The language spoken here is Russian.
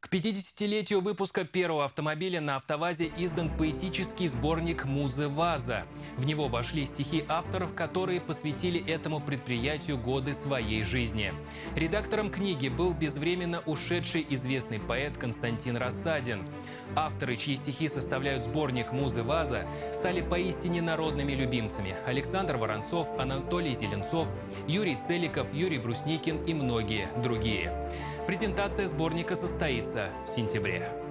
К 50-летию выпуска первого автомобиля на АвтоВАЗе издан поэтический сборник «Музы ВАЗа». В него вошли стихи авторов, которые посвятили этому предприятию годы своей жизни. Редактором книги был безвременно ушедший известный поэт Константин Рассадин. Авторы, чьи стихи составляют сборник «Музы ВАЗа», стали поистине народными любимцами. Александр Воронцов, Анатолий Зеленцов, Юрий Целиков, Юрий Брусникин и многие другие. Презентация сборника состоится в сентябре.